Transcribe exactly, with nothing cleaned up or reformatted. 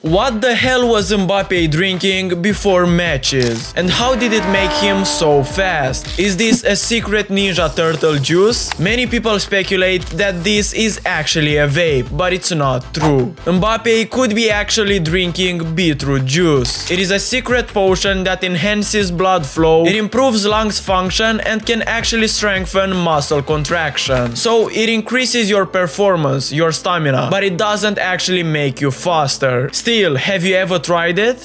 What the hell was Mbappe drinking before matches? And how did it make him so fast? Is this a secret Ninja Turtle juice? Many people speculate that this is actually a vape, but it's not true. Mbappe could be actually drinking beetroot juice. It is a secret potion that enhances blood flow, it improves lungs function, and can actually strengthen muscle contraction. So it increases your performance, your stamina, but it doesn't actually make you faster. Still, have you ever tried it?